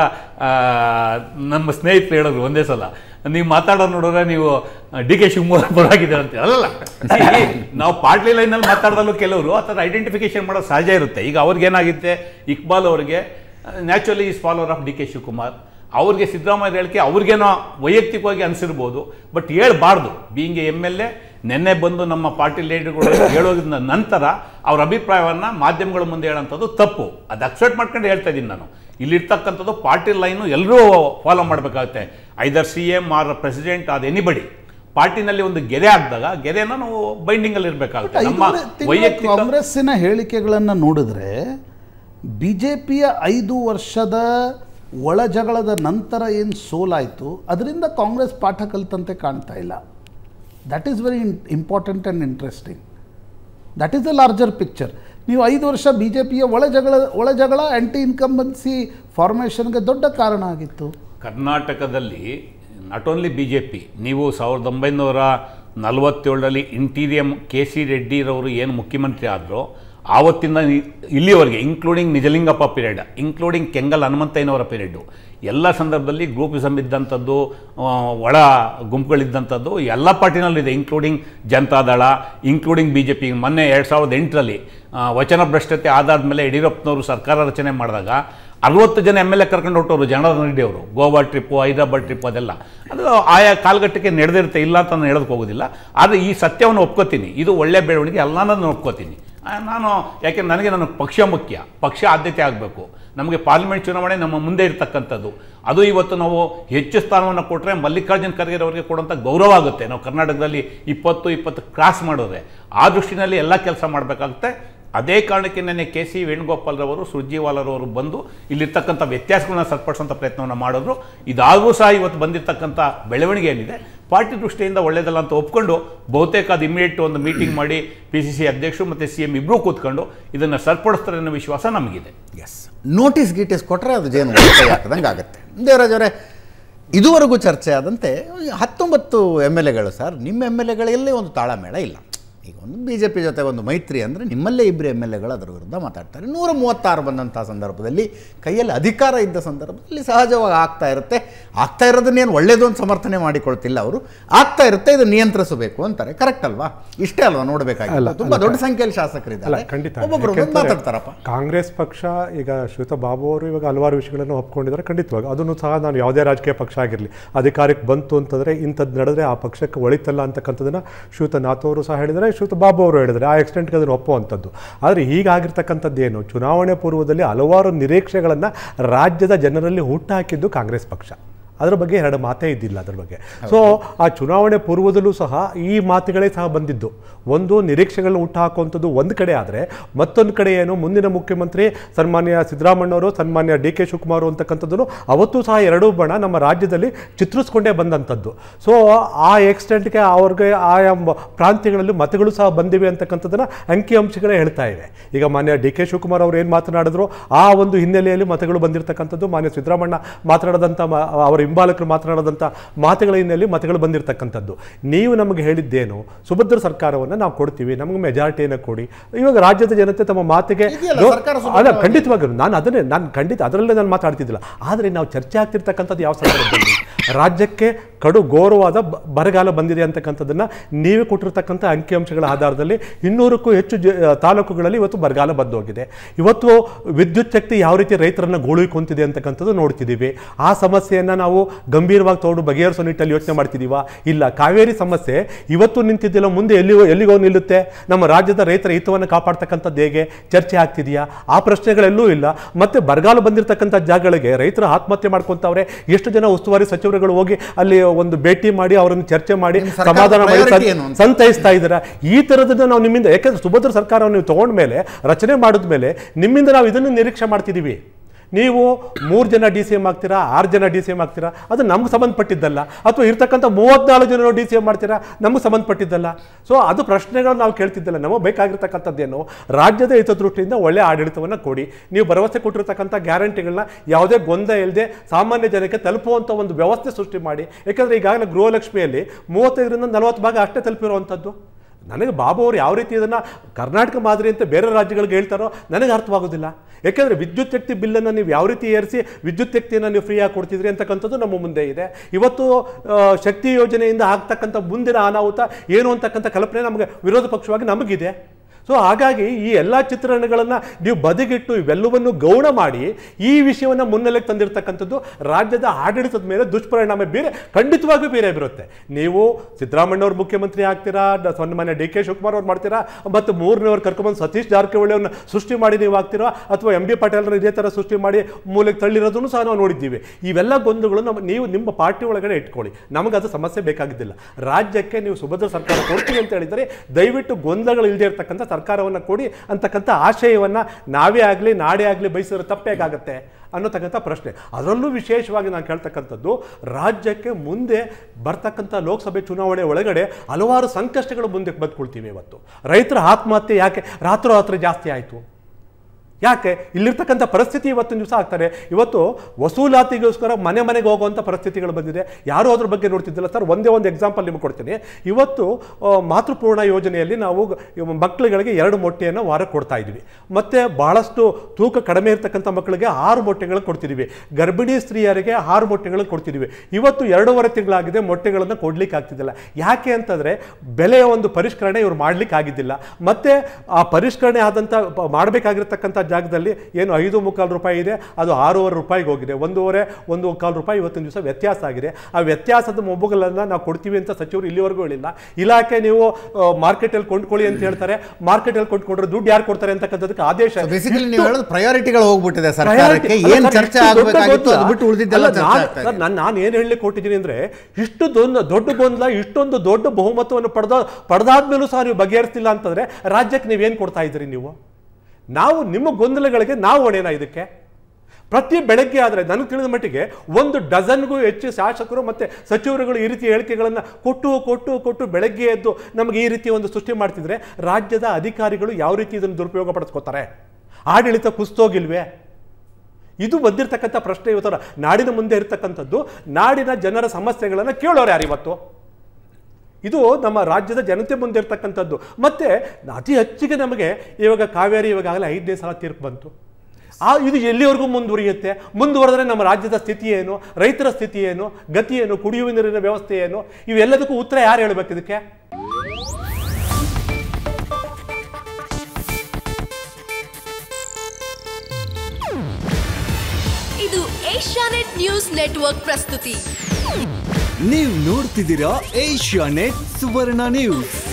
ನಮ್ಮ ಸ್ನೇಹಿತರು ಹೇಳಿದ್ರು ಒಂದೇ ಸಲ, ನೀವು ಮಾತಾಡೋದು ನೋಡಿದ್ರೆ ನೀವು ಡಿ ಕೆ ಶಿವಕುಮಾರ್ ಪರವಾಗಿದ್ದಾರೆ ಅಂತ. ಅಲ್ಲ, ನಾವು ಪಾರ್ಟಿ ಲೈನಲ್ಲಿ ಮಾತಾಡೋದಲ್ಲೂ ಕೆಲವರು ಆ ಥರ ಐಡೆಂಟಿಫಿಕೇಶನ್ ಮಾಡೋದು ಸಹಜ ಇರುತ್ತೆ. ಈಗ ಅವ್ರಿಗೇನಾಗುತ್ತೆ, ಇಕ್ಬಾಲ್ ಅವ್ರಿಗೆ naturally is follower of D K Shivakumar, ಅವ್ರಿಗೆ ಸಿದ್ದರಾಮಯ್ಯ ಹೇಳಿಕೆ ಅವ್ರಿಗೇನೋ ವೈಯಕ್ತಿಕವಾಗಿ ಅನಿಸಿರ್ಬೋದು, ಬಟ್ ಹೇಳ್ಬಾರ್ದು. ಬೀಯಿಂಗ್ ಎಮ್ ಎಲ್ ಎ ನಿನ್ನೆ ಬಂದು ನಮ್ಮ ಪಾರ್ಟಿ ಲೀಡರ್ಗಳು ಹೇಳೋದ್ರಿಂದ ನಂತರ ಅವ್ರ ಅಭಿಪ್ರಾಯವನ್ನು ಮಾಧ್ಯಮಗಳ ಮುಂದೆ ಹೇಳೋಂಥದ್ದು ತಪ್ಪು. ಅದು ಅಕ್ಸೆಪ್ಟ್ ಮಾಡ್ಕೊಂಡು ಹೇಳ್ತಾ ಇದ್ದೀನಿ ನಾನು. ಇಲ್ಲಿರ್ತಕ್ಕಂಥದ್ದು ಪಾರ್ಟಿ ಲೈನು ಎಲ್ಲರೂ ಫಾಲೋ ಮಾಡಬೇಕಾಗುತ್ತೆ. Either C M or president ಆದ ಎನಿಬಡಿ ಪಾರ್ಟಿನಲ್ಲಿ ಒಂದು ಗೆರೆ ಆಗಿದಾಗ ಗೆರೆನ ನಾವು ಬೈಂಡಿಂಗಲ್ಲಿ ಇರಬೇಕಾಗುತ್ತೆ. ನಮ್ಮ ವೈಯಕ್ತಿಕ ಕಾಂಗ್ರೆಸ್ಸಿನ ಹೇಳಿಕೆಗಳನ್ನು ನೋಡಿದ್ರೆ ಬಿ ಜೆ ಪಿಯ ಐದು ವರ್ಷದ ಒಳ ಜಗಳದ ನಂತರ ಏನು ಸೋಲಾಯಿತು ಅದರಿಂದ ಕಾಂಗ್ರೆಸ್ ಪಾಠ ಕಲಿತಂತೆ ಕಾಣ್ತಾ ಇಲ್ಲ. That is very important and interesting. That is the larger picture. ನೀವು ಐದು ವರ್ಷ ಬಿ ಜೆ ಪಿಯ ಒಳ ಜಗಳ ಒಳ ಜಗಳ ಆ್ಯಂಟಿ ಇನ್ಕಂಬನ್ಸಿ ಫಾರ್ಮೇಷನ್ಗೆ ದೊಡ್ಡ ಕಾರಣ ಆಗಿತ್ತು. ಕರ್ನಾಟಕದಲ್ಲಿ not only B J P, ನೀವು ಸಾವಿರದ ಒಂಬೈನೂರ ನಲವತ್ತೇಳರಲ್ಲಿ ಇಂಟೀರಿಯಂ ಕೆ ಸಿ ರೆಡ್ಡಿರವರು ಏನು ಮುಖ್ಯಮಂತ್ರಿ ಆದರೂ ಆವತ್ತಿಂದ ಇಲ್ಲಿವರೆಗೆ, including Nijalingappa period, including Kengal ಹನುಮಂತಯ್ಯನವರ ಪೀರಿಯಡ್ಡು, ಎಲ್ಲ ಸಂದರ್ಭದಲ್ಲಿ ಗ್ರೂಪಿಸಮ್ ಇದ್ದಂಥದ್ದು, ಒಳ ಗುಂಪುಗಳಿದ್ದಂಥದ್ದು ಎಲ್ಲ ಪಾರ್ಟಿನಲ್ಲಿದೆ, including Janata Dal, including B J P. ಮೊನ್ನೆ ಎರಡು ಸಾವಿರದ ಎಂಟರಲ್ಲಿ ವಚನ ಭ್ರಷ್ಟತೆ ಆದಾದ ಮೇಲೆ ಯಡಿಯೂರಪ್ಪನವರು ಸರ್ಕಾರ ರಚನೆ ಮಾಡಿದಾಗ ಅರವತ್ತು ಜನ ಎಮ್ ಎಲ್ ಎ ಕರ್ಕೊಂಡು ಹೊರಟವರು ಜನಾರ್ದನ ರೆಡ್ಡಿ ಅವರು. ಗೋವಾ ಟ್ರಿಪ್ಪು, ಹೈದರಾಬಾದ್ ಟ್ರಿಪ್ಪು, ಅದೆಲ್ಲ ಅದು ಆಯಾ ಕಾಲಘಟ್ಟಕ್ಕೆ ನಡೆದಿರುತ್ತೆ, ಇಲ್ಲ ಅಂತ ನಾನು ಹೇಳೋದಕ್ಕೆ ಹೋಗೋದಿಲ್ಲ. ಆದರೆ ಈ ಸತ್ಯವನ್ನು ಒಪ್ಕೋತೀನಿ, ಇದು ಒಳ್ಳೆ ಬೆಳವಣಿಗೆ ಅಲ್ಲ ಅನ್ನೋದನ್ನ ಒಪ್ಕೋತೀನಿ ನಾನು. ಯಾಕೆಂದ್ರೆ ನನಗೆ ನನ್ನ ಪಕ್ಷ ಮುಖ್ಯ, ಪಕ್ಷ ಆದ್ಯತೆ ಆಗಬೇಕು. ನಮಗೆ ಪಾರ್ಲಿಮೆಂಟ್ ಚುನಾವಣೆ ನಮ್ಮ ಮುಂದೆ ಇರತಕ್ಕಂಥದ್ದು. ಅದು ಇವತ್ತು ನಾವು ಹೆಚ್ಚು ಸ್ಥಾನವನ್ನು ಕೊಟ್ಟರೆ ಮಲ್ಲಿಕಾರ್ಜುನ್ ಖರ್ಗೆ ಅವರಿಗೆ ಕೊಡುವಂಥ ಗೌರವ ಆಗುತ್ತೆ. ನಾವು ಕರ್ನಾಟಕದಲ್ಲಿ ಇಪ್ಪತ್ತು ಇಪ್ಪತ್ತು ಕ್ರಾಸ್ ಮಾಡೋದ್ರೆ ಆ ದೃಷ್ಟಿನಲ್ಲಿ ಎಲ್ಲ ಕೆಲಸ ಮಾಡಬೇಕಾಗುತ್ತೆ. ಅದೇ ಕಾರಣಕ್ಕೆ ನೆನ್ನೆ ಕೆ ಸಿ ವೇಣುಗೋಪಾಲ್ರವರು, ಸುರ್ಜೇವಾಲಾರವರು ಬಂದು ಇಲ್ಲಿರ್ತಕ್ಕಂಥ ವ್ಯತ್ಯಾಸಗಳನ್ನ ಸರಿಪಡಿಸುವಂಥ ಪ್ರಯತ್ನವನ್ನು ಮಾಡಿದ್ರು. ಇದಾಗೂ ಸಹ ಇವತ್ತು ಬಂದಿರತಕ್ಕಂಥ ಬೆಳವಣಿಗೆ ಏನಿದೆ ಪಾರ್ಟಿ ದೃಷ್ಟಿಯಿಂದ ಒಳ್ಳೆಯದಲ್ಲ ಅಂತ ಒಪ್ಕೊಂಡು ಬಹುತೇಕ ಅದು ಇಮಿಡಿಯೇಟ್ ಒಂದು ಮೀಟಿಂಗ್ ಮಾಡಿ ಪಿ ಸಿ ಸಿ ಅಧ್ಯಕ್ಷರು ಮತ್ತು ಸಿ ಎಂ ಇಬ್ಬರೂ ಕೂತ್ಕೊಂಡು ಇದನ್ನು ಸರಿಪಡಿಸ್ತಾರೆ ಅನ್ನೋ ವಿಶ್ವಾಸ ನಮಗಿದೆ. ಎಸ್, ನೋಟಿಸ್ ಗೀಟಿಸ್ ಕೊಟ್ಟರೆ ಅದು ಜೇನು ಹಾಕದಂಗೆ ಆಗುತ್ತೆ. ದೇವರಾಜ್ ಅವರೇ, ಇದುವರೆಗೂ ಚರ್ಚೆ ಆದಂತೆ ಹತ್ತೊಂಬತ್ತು ಎಮ್ ಎಲ್ ಎಗಳು ಸರ್, ನಿಮ್ಮ ಎಮ್ ಎಲ್ ಎಗಳಲ್ಲಿ ಒಂದು ತಾಳಮೇಳ ಇಲ್ಲ. ಈಗ ಒಂದು ಬಿ ಜೆ ಪಿ ಜೊತೆ ಒಂದು ಮೈತ್ರಿ ಅಂದರೆ ನಿಮ್ಮಲ್ಲೇ ಇಬ್ಬರು ಎಮ್ ಎಲ್ ಎಗಳು ಅದರ ವಿರುದ್ಧ ಮಾತಾಡ್ತಾರೆ. ನೂರ ಮೂವತ್ತಾರು ಬಂದಂಥ ಸಂದರ್ಭದಲ್ಲಿ ಕೈಯಲ್ಲಿ ಅಧಿಕಾರ ಇದ್ದ ಸಂದರ್ಭದಲ್ಲಿ ಸಹಜವಾಗಿ ಆಗ್ತಾ ಇರುತ್ತೆ. ಆಗ್ತಾ ಇರೋದನ್ನೇನು ಒಳ್ಳೇದು ಅಂತ ಸಮರ್ಥನೆ ಮಾಡಿಕೊಳ್ತಿಲ್ಲ ಅವರು. ಆಗ್ತಾ ಇರುತ್ತೆ, ಇದು ನಿಯಂತ್ರಿಸಬೇಕು ಅಂತಾರೆ. ಕರೆಕ್ಟ್ ಅಲ್ವಾ? ಇಷ್ಟೇ ಅಲ್ವಾ ನೋಡಬೇಕಾಗಿಲ್ಲ? ತುಂಬ ದೊಡ್ಡ ಸಂಖ್ಯೆಯಲ್ಲಿ ಶಾಸಕರಿದ್ದಾರೆ, ಒಬ್ಬೊಬ್ಬರು ಮಾತಾಡ್ತಾರಪ್ಪ. ಕಾಂಗ್ರೆಸ್ ಪಕ್ಷ ಈಗ ಶ್ವೇತಾ ಬಾಬು ಅವರು ಇವಾಗ ಹಲವಾರು ವಿಷಯಗಳನ್ನು ಒಪ್ಕೊಂಡಿದ್ದಾರೆ. ಖಂಡಿತವಾಗಿ ಅದನ್ನು ಸಹ ನಾನು ಯಾವುದೇ ರಾಜಕೀಯ ಪಕ್ಷ ಆಗಿರಲಿ ಅಧಿಕಾರಕ್ಕೆ ಬಂತು ಅಂತಂದರೆ ಇಂಥದ್ದು ನಡೆದ್ರೆ ಆ ಪಕ್ಷಕ್ಕೆ ಒಳಿತಲ್ಲ ಅಂತಕ್ಕಂಥದ್ದನ್ನು ಶ್ವೇತಾ ನಾಥ್ ಅವರು ಸಹ ಹೇಳಿದರೆ, ಶ್ವೇತಾ ಬಾಬು ಅವರು ಹೇಳಿದರೆ ಆ ಎಕ್ಸ್ಟೆಂಟ್ಗೆ ಅದನ್ನು ಒಪ್ಪುವಂಥದ್ದು. ಆದರೆ ಹೀಗಾಗಿರ್ತಕ್ಕಂಥದ್ದು ಏನು, ಚುನಾವಣೆ ಪೂರ್ವದಲ್ಲಿ ಹಲವಾರು ನಿರೀಕ್ಷೆಗಳನ್ನು ರಾಜ್ಯದ ಜನರಲ್ಲಿ ಹುಟ್ಟುಹಾಕಿದ್ದು ಕಾಂಗ್ರೆಸ್ ಪಕ್ಷ. ಅದರ ಬಗ್ಗೆ ಎರಡು ಮಾತೇ ಇದ್ದಿಲ್ಲ ಅದರ ಬಗ್ಗೆ. ಸೊ ಆ ಚುನಾವಣೆ ಪೂರ್ವದಲ್ಲೂ ಸಹ ಈ ಮಾತುಗಳೇ ಸಹ ಬಂದಿದ್ದು. ಒಂದು ನಿರೀಕ್ಷೆಗಳನ್ನ ಹುಟ್ಟು ಹಾಕುವಂಥದ್ದು ಒಂದು ಕಡೆ ಆದರೆ, ಮತ್ತೊಂದು ಕಡೆ ಏನು, ಮುಂದಿನ ಮುಖ್ಯಮಂತ್ರಿ ಸನ್ಮಾನ್ಯ ಸಿದ್ದರಾಮಯ್ಯವರು, ಸನ್ಮಾನ್ಯ ಡಿ ಕೆ ಶಿವಕುಮಾರ್ ಅಂತಕ್ಕಂಥದ್ದು ಅವತ್ತು ಸಹ ಎರಡೂ ಬಣ ನಮ್ಮ ರಾಜ್ಯದಲ್ಲಿ ಚಿತ್ರಿಸ್ಕೊಂಡೇ ಬಂದಂಥದ್ದು. ಸೊ ಆ ಎಕ್ಸ್ಟೆಂಟ್ಗೆ ಅವ್ರಿಗೆ ಆಯಾ ಪ್ರಾಂತ್ಯಗಳಲ್ಲಿ ಮತಗಳು ಸಹ ಬಂದಿವೆ ಅಂತಕ್ಕಂಥದ್ದನ್ನು ಅಂಕಿಅಂಶಗಳೇ ಹೇಳ್ತಾ ಇವೆ. ಈಗ ಮಾನ್ಯ ಡಿ ಕೆ ಶಿವಕುಮಾರ್ ಅವರು ಏನು ಮಾತನಾಡಿದ್ರು ಆ ಒಂದು ಹಿನ್ನೆಲೆಯಲ್ಲಿ ಮತಗಳು ಬಂದಿರತಕ್ಕಂಥದ್ದು, ಮಾನ್ಯ ಸಿದ್ದರಾಮಯ್ಯ ಮಾತನಾಡದಂಥ ಅವರ ಹಿಂಬಾಲಕರು ಮಾತನಾಡದಂಥ ಮಾತುಗಳ ಹಿನ್ನೆಲೆಯಲ್ಲಿ ಮತಗಳು ಬಂದಿರತಕ್ಕಂಥದ್ದು. ನೀವು ನಮಗೆ ಹೇಳಿದ್ದೇನು, ಸುಭದ್ರ ಸರ್ಕಾರವನ್ನು ನಾವು ಕೊಡ್ತೀವಿ, ನಮಗೆ ಮೆಜಾರಿಟಿಯನ್ನು ಕೊಡಿ. ಇವಾಗ ರಾಜ್ಯದ ಜನತೆ ತಮ್ಮ ಮಾತಿಗೆ ಅಲ್ಲ, ಖಂಡಿತವಾಗಿಯೂ ನಾನು ಅದನ್ನೇ ನಾನು ಖಂಡಿತ ಅದರಲ್ಲೇ ನಾನು ಮಾತಾಡ್ತಿದ್ದಿಲ್ಲ. ಆದರೆ ನಾವು ಚರ್ಚೆ ಆಗ್ತಿರ್ತಕ್ಕಂಥದ್ದು ಯಾವ ಸಂದರ್ಭದಲ್ಲಿ ರಾಜ್ಯಕ್ಕೆ ಕಡು ಘೋರವಾದ ಬರಗಾಲ ಬಂದಿದೆ ಅಂತಕ್ಕಂಥದ್ದನ್ನು ನೀವೇ ಕೊಟ್ಟಿರ್ತಕ್ಕಂಥ ಅಂಕಿಅಂಶಗಳ ಆಧಾರದಲ್ಲಿ ಇನ್ನೂರಕ್ಕೂ ಹೆಚ್ಚು ಜ ತಾಲೂಕುಗಳಲ್ಲಿ ಇವತ್ತು ಬರಗಾಲ ಬಂದೋಗಿದೆ. ಇವತ್ತು ವಿದ್ಯುತ್ ಶಕ್ತಿ ಯಾವ ರೀತಿ ರೈತರನ್ನು ಗೋಳುಕೊಂತಿದೆ ಅಂತಕ್ಕಂಥದ್ದು ನೋಡ್ತಿದ್ದೀವಿ. ಆ ಸಮಸ್ಯೆಯನ್ನು ನಾವು ಗಂಭೀರವಾಗಿ ತಗೊಂಡು ಬಗೆಹರಿಸೋ ನಿಟ್ಟಲ್ಲಿ ಯೋಚನೆ ಮಾಡ್ತಿದ್ದೀವ? ಇಲ್ಲ. ಕಾವೇರಿ ಸಮಸ್ಯೆ ಇವತ್ತು ನಿಂತಿದ್ದಿಲ್ಲ, ಮುಂದೆ ಎಲ್ಲಿಗೋ ಎಲ್ಲಿಗೋ ನಿಲ್ಲುತ್ತೆ? ನಮ್ಮ ರಾಜ್ಯದ ರೈತರ ಹಿತವನ್ನು ಕಾಪಾಡ್ತಕ್ಕಂಥದ್ದು ಹೇಗೆ ಚರ್ಚೆ ಆಗ್ತಿದೆಯಾ? ಆ ಪ್ರಶ್ನೆಗಳೆಲ್ಲೂ ಇಲ್ಲ. ಮತ್ತೆ ಬರಗಾಲ ಬಂದಿರತಕ್ಕಂಥ ಜಾಗಗಳಿಗೆ ರೈತರು ಆತ್ಮಹತ್ಯೆ ಮಾಡ್ಕೊಂತವ್ರೆ. ಎಷ್ಟು ಜನ ಉಸ್ತುವಾರಿ ಸಚಿವರುಗಳು ಹೋಗಿ ಅಲ್ಲಿ ಒಂದು ಭೇಟಿ ಮಾಡಿ ಅವರನ್ನು ಚರ್ಚೆ ಮಾಡಿ ಸಮಾಧಾನ ಮಾಡಿ ಸಂತೈಸ್ತಾ ಇದ್ದಾರೆ. ಈ ಥರದನ್ನ ನಾವು ನಿಮ್ಮಿಂದ, ಯಾಕಂದ್ರೆ ಸುಭದ್ರ ಸರ್ಕಾರವನ್ನು ನೀವು ತಗೊಂಡ ಮೇಲೆ, ರಚನೆ ಮಾಡಿದ ಮೇಲೆ ನಿಮ್ಮಿಂದ ನಾವು ಇದನ್ನು ನಿರೀಕ್ಷೆ ಮಾಡ್ತಿದ್ದೀವಿ. ನೀವು ಮೂರು ಜನ ಡಿ ಸಿ ಎಂ ಆಗ್ತೀರಾ, ಆರು ಜನ ಡಿ ಸಿ ಎಂ ಆಗ್ತೀರಾ, ಅದು ನಮ್ಗೆ ಸಂಬಂಧಪಟ್ಟಿದ್ದಲ್ಲ. ಅಥವಾ ಇರ್ತಕ್ಕಂಥ ಮೂವತ್ನಾಲ್ಕು ಜನ ಡಿ ಸಿ ಎಂ ಮಾಡ್ತೀರಾ, ನಮ್ಗೆ ಸಂಬಂಧಪಟ್ಟಿದ್ದಲ್ಲ. ಸೊ ಅದು ಪ್ರಶ್ನೆಗಳು ನಾವು ಕೇಳ್ತಿದ್ದಲ್ಲ. ನಮಗೆ ಬೇಕಾಗಿರ್ತಕ್ಕಂಥದ್ದೇನು, ರಾಜ್ಯದ ಹಿತದೃಷ್ಟಿಯಿಂದ ಒಳ್ಳೆಯ ಆಡಳಿತವನ್ನು ಕೊಡಿ. ನೀವು ಭರವಸೆ ಕೊಟ್ಟಿರ್ತಕ್ಕಂಥ ಗ್ಯಾರಂಟಿಗಳನ್ನ ಯಾವುದೇ ಗೊಂದಲ ಇಲ್ಲದೆ ಸಾಮಾನ್ಯ ಜನಕ್ಕೆ ತಲುಪುವಂಥ ಒಂದು ವ್ಯವಸ್ಥೆ ಸೃಷ್ಟಿ ಮಾಡಿ. ಯಾಕಂದರೆ ಈಗಾಗಲೇ ಗೃಹಲಕ್ಷ್ಮಿಯಲ್ಲಿ ಮೂವತ್ತೈದರಿಂದ ನಲವತ್ತು ಭಾಗ ಅಷ್ಟೇ ತಲುಪಿರುವಂಥದ್ದು. ನನಗೆ ಬಾಬು ಅವರು ಯಾವ ರೀತಿ ಇದನ್ನು ಕರ್ನಾಟಕ ಮಾದರಿ ಅಂತ ಬೇರೆ ರಾಜ್ಯಗಳಿಗೆ ಹೇಳ್ತಾರೋ ನನಗೆ ಅರ್ಥವಾಗೋದಿಲ್ಲ. ಯಾಕೆಂದರೆ ವಿದ್ಯುತ್ ಶಕ್ತಿ ಬಿಲ್ಲನ್ನು ನೀವು ಯಾವ ರೀತಿ ಏರಿಸಿ ವಿದ್ಯುತ್ ಶಕ್ತಿಯನ್ನು ನೀವು ಫ್ರೀಯಾಗಿ ಕೊಡ್ತಿದ್ರಿ ಅಂತಕ್ಕಂಥದ್ದು ನಮ್ಮ ಮುಂದೆ ಇದೆ. ಇವತ್ತು ಶಕ್ತಿ ಯೋಜನೆಯಿಂದ ಆಗ್ತಕ್ಕಂಥ ಮುಂದಿನ ಅನಾಹುತ ಏನು ಅಂತಕ್ಕಂಥ ಕಲ್ಪನೆ ನಮಗೆ ವಿರೋಧ ಪಕ್ಷವಾಗಿ ನಮಗಿದೆ. ಸೊ ಹಾಗಾಗಿ ಈ ಎಲ್ಲ ಚಿತ್ರಣಗಳನ್ನು ನೀವು ಬದಿಗಿಟ್ಟು ಇವೆಲ್ಲವನ್ನು ಗೌಣ ಮಾಡಿ ಈ ವಿಷಯವನ್ನು ಮುನ್ನೆಲೆಗೆ ತಂದಿರತಕ್ಕಂಥದ್ದು ರಾಜ್ಯದ ಆಡಳಿತದ ಮೇಲೆ ದುಷ್ಪರಿಣಾಮ ಬೇರೆ ಖಂಡಿತವಾಗಿಯೂ ಬೇರೆ ಬರುತ್ತೆ. ನೀವು ಸಿದ್ದರಾಮಯ್ಯವ್ರು ಮುಖ್ಯಮಂತ್ರಿ ಆಗ್ತೀರಾ, ಸನ್ಮಾನ್ಯ ಡಿ ಕೆ ಶಿವಕುಮಾರ್ ಅವ್ರು ಮಾಡ್ತೀರಾ, ಮತ್ತು ಮೂರನೇವ್ರು ಕರ್ಕೊಂಡ್ಬಂದು ಸತೀಶ್ ಜಾರಕಿಹೊಳಿ ಅವ್ರನ್ನ ಸೃಷ್ಟಿ ಮಾಡಿ ನೀವು ಆಗ್ತೀರಾ, ಅಥವಾ ಎಂ ಬಿ ಪಾಟೀಲ್ರ ಇದೇ ಥರ ಸೃಷ್ಟಿ ಮಾಡಿ ಮೂಲೆಗೆ ತಳ್ಳಿರೋದನ್ನು ಸಹ ನಾವು ನೋಡಿದ್ದೀವಿ. ಇವೆಲ್ಲ ಗೊಂದಲಗಳು ನಮ್ಮ ನೀವು ನಿಮ್ಮ ಪಾರ್ಟಿ ಒಳಗಡೆ ಇಟ್ಕೊಳ್ಳಿ, ನಮಗೆ ಅದು ಸಮಸ್ಯೆ ಬೇಕಾಗಿದ್ದಿಲ್ಲ. ರಾಜ್ಯಕ್ಕೆ ನೀವು ಸುಭದ್ರ ಸರ್ಕಾರ ಕೊಡ್ತೀವಿ ಅಂತ ಹೇಳಿದರೆ ದಯವಿಟ್ಟು ಗೊಂದಲಗಳು ಇಲ್ಲದೆ ಇರತಕ್ಕಂಥ ಸರ್ಕಾರವನ್ನು ಕೊಡಿ ಅಂತಕ್ಕಂಥ ಆಶಯವನ್ನು ನಾವೇ ಆಗಲಿ ನಾಡೇ ಆಗಲಿ ಬಯಸಿದ್ರೆ ತಪ್ಪೇಗಾಗತ್ತೆ ಅನ್ನೋತಕ್ಕಂಥ ಪ್ರಶ್ನೆ. ಅದರಲ್ಲೂ ವಿಶೇಷವಾಗಿ ನಾನು ಕೇಳ್ತಕ್ಕಂಥದ್ದು, ರಾಜ್ಯಕ್ಕೆ ಮುಂದೆ ಬರ್ತಕ್ಕಂಥ ಲೋಕಸಭೆ ಚುನಾವಣೆ ಒಳಗಡೆ ಹಲವಾರು ಸಂಕಷ್ಟಗಳು ಮುಂದೆ ಬದುಕೊಳ್ತೀವಿ. ಇವತ್ತು ರೈತರ ಆತ್ಮಹತ್ಯೆ ಯಾಕೆ ರಾತ್ರೋರಾತ್ರಿ ಜಾಸ್ತಿ ಆಯಿತು? ಯಾಕೆ? ಇಲ್ಲಿರ್ತಕ್ಕಂಥ ಪರಿಸ್ಥಿತಿ ಇವತ್ತಿನ ದಿವಸ ಆಗ್ತಾರೆ. ಇವತ್ತು ವಸೂಲಾತಿಗೋಸ್ಕರ ಮನೆ ಮನೆಗೆ ಹೋಗುವಂಥ ಪರಿಸ್ಥಿತಿಗಳು ಬಂದಿದೆ. ಯಾರೂ ಅದ್ರ ಬಗ್ಗೆ ನೋಡ್ತಿದ್ದಿಲ್ಲ. ಸರ್ ಒಂದೇ ಒಂದು ಎಕ್ಸಾಂಪಲ್ ನಿಮಗೆ ಕೊಡ್ತೀನಿ. ಇವತ್ತು ಮಾತೃಪೂರ್ಣ ಯೋಜನೆಯಲ್ಲಿ ನಾವು ಮಕ್ಕಳುಗಳಿಗೆ ಎರಡು ಮೊಟ್ಟೆಯನ್ನು ವಾರಕ್ಕೆ ಕೊಡ್ತಾ ಇದ್ವಿ. ಮತ್ತು ಭಾಳಷ್ಟು ತೂಕ ಕಡಿಮೆ ಇರ್ತಕ್ಕಂಥ ಮಕ್ಕಳಿಗೆ ಆರು ಮೊಟ್ಟೆಗಳು ಕೊಡ್ತಿದ್ದೀವಿ. ಗರ್ಭಿಣಿ ಸ್ತ್ರೀಯರಿಗೆ ಆರು ಮೊಟ್ಟೆಗಳು ಕೊಡ್ತಿದ್ದೀವಿ. ಇವತ್ತು ಎರಡೂವರೆ ತಿಂಗಳಾಗಿದೆ, ಮೊಟ್ಟೆಗಳನ್ನು ಕೊಡ್ಲಿಕ್ಕೆ ಆಗ್ತಿದ್ದಿಲ್ಲ. ಯಾಕೆ ಅಂತಂದರೆ ಬೆಲೆಯ ಒಂದು ಪರಿಷ್ಕರಣೆ ಇವರು ಮಾಡ್ಲಿಕ್ಕೆ ಆಗಿದ್ದಿಲ್ಲ. ಮತ್ತು ಆ ಪರಿಷ್ಕರಣೆ ಆದಂಥ ಮಾಡಬೇಕಾಗಿರ್ತಕ್ಕಂಥ ಜಾಗದಲ್ಲಿ ಏನು ಐದು ಮುಕ್ಕಾಲು ರೂಪಾಯಿ ಇದೆ ಅದು ಆರೂವರೆ ರೂಪಾಯಿಗೆ ಹೋಗಿದೆ. ಒಂದೂವರೆ ಒಂದು ಕಾಲು ರೂಪಾಯಿ ಇವತ್ತಿನ ದಿವಸ ವ್ಯತ್ಯಾಸ ಆಗಿದೆ. ಆ ವ್ಯತ್ಯಾಸದ ಮೊಬ್ಬುಗಳನ್ನು ನಾವು ಕೊಡ್ತೀವಿ ಅಂತ ಸಚಿವರು ಇಲ್ಲಿವರೆಗೂ ಹೇಳಿಲ್ಲ. ಇಲಾಖೆ ನೀವು ಮಾರ್ಕೆಟಲ್ಲಿ ಕೊಂಡ್ಕೊಳ್ಳಿ ಅಂತ ಹೇಳ್ತಾರೆ. ಮಾರ್ಕೆಟಲ್ಲಿ ಕೊಂಡ್ಕೊಂಡ್ರೆ ದುಡ್ಡು ಯಾರು ಕೊಡ್ತಾರೆ ಅಂತಕ್ಕಂಥದಕ್ಕೆ ಆದೇಶ. ಬೇಸಿಕಲಿ ನೀವು ಹೇಳೋದು ಪ್ರಯಾರಿಟಿಗಳು ಹೋಗ್ಬಿಟ್ಟಿದೆ ಸರ್ಕಾರಕ್ಕೆ. ಏನು ಚರ್ಚೆ ಆಗಬೇಕಾಗಿತ್ತು ಅದು ಬಿಟ್ಟು ಉಳಿದಿದ್ದೆಲ್ಲ ಚರ್ಚೆ ಆಗ್ತಾ ಇದೆ. ನಾನು ಏನು ಹೇಳಲಿಕ್ಕೆ ಕೊಟ್ಟಿದ್ದೀನಿ ಅಂದರೆ, ಇಷ್ಟು ದೊಡ್ಡ ದೊಡ್ಡ ಗೊಂದಲ, ಇಷ್ಟೊಂದು ದೊಡ್ಡ ಬಹುಮತವನ್ನು ಪಡೆದ ಪಡೆದಾದ್ಮೇಲೂ ಸಹ ನೀವು ಬಗೆಹರಿಸ್ತಿಲ್ಲ ಅಂತಂದರೆ ರಾಜ್ಯಕ್ಕೆ ನೀವೇನು ಕೊಡ್ತಾ ಇದ್ದೀರಿ ನೀವು? ನಾವು ನಿಮ್ಮ ಗೊಂದಲಗಳಿಗೆ ನಾವು ಹೊಣೆನ ಇದಕ್ಕೆ? ಪ್ರತಿ ಬೆಳಗ್ಗೆ ಆದರೆ ನನಗೆ ತಿಳಿದ ಮಟ್ಟಿಗೆ ಒಂದು ಡಜನ್ಗೂ ಹೆಚ್ಚು ಶಾಸಕರು ಮತ್ತು ಸಚಿವರುಗಳು ಈ ರೀತಿ ಹೇಳಿಕೆಗಳನ್ನು ಕೊಟ್ಟು ಕೊಟ್ಟು ಕೊಟ್ಟು ಬೆಳಗ್ಗೆ ಎದ್ದು ನಮಗೆ ಈ ರೀತಿ ಒಂದು ಸೃಷ್ಟಿ ಮಾಡ್ತಿದ್ರೆ ರಾಜ್ಯದ ಅಧಿಕಾರಿಗಳು ಯಾವ ರೀತಿ ಇದನ್ನು ದುರುಪಯೋಗ ಪಡಿಸ್ಕೋತಾರೆ? ಆಡಳಿತ ಕುಸ್ತೋಗಿಲ್ವೇ? ಇದು ಬಂದಿರತಕ್ಕಂಥ ಪ್ರಶ್ನೆ. ಇವತ್ತರ ನಾಡಿನ ಮುಂದೆ ಇರತಕ್ಕಂಥದ್ದು, ನಾಡಿನ ಜನರ ಸಮಸ್ಯೆಗಳನ್ನು ಕೇಳೋರು ಯಾರು ಇವತ್ತು? ಇದು ನಮ್ಮ ರಾಜ್ಯದ ಜನತೆ ಮುಂದೆ ಇರ್ತಕ್ಕಂಥದ್ದು. ಮತ್ತು ಅತಿ ಹೆಚ್ಚಿಗೆ ನಮಗೆ ಇವಾಗ ಕಾವೇರಿ ಇವಾಗಲೇ ಐದನೇ ಸಲ ತೀರ್ಪು ಬಂತು. ಆ ಇದು ಎಲ್ಲಿವರೆಗೂ ಮುಂದುವರಿಯುತ್ತೆ? ಮುಂದುವರೆದ್ರೆ ನಮ್ಮ ರಾಜ್ಯದ ಸ್ಥಿತಿ ಏನು, ರೈತರ ಸ್ಥಿತಿ ಏನು, ಗತಿ ಏನು, ಕುಡಿಯುವ ನೀರಿನ ವ್ಯವಸ್ಥೆ ಏನು, ಇವೆಲ್ಲದಕ್ಕೂ ಉತ್ತರ ಯಾರು ಹೇಳಬೇಕು ಇದಕ್ಕೆ? ಇದು ಏಷ್ಯಾನೆಟ್ ನ್ಯೂಸ್ ನೆಟ್ವರ್ಕ್ ಪ್ರಸ್ತುತಿ. ನೀವು ನೋಡ್ತಿದ್ದೀರಾ ಏಷ್ಯಾನೆಟ್ ಸುವರ್ಣ ನ್ಯೂಸ್.